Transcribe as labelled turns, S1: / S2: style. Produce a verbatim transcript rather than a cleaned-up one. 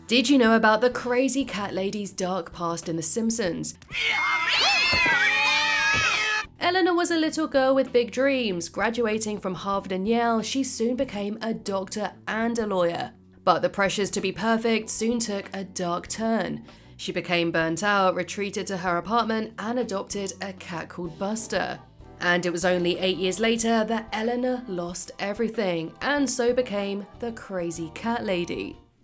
S1: Did you know about the crazy cat lady's dark past in The Simpsons? Eleanor was a little girl with big dreams. Graduating from Harvard and Yale, she soon became a doctor and a lawyer. But the pressures to be perfect soon took a dark turn. She became burnt out, retreated to her apartment, and adopted a cat called Buster. And it was only eight years later that Eleanor lost everything, and so became the crazy cat lady.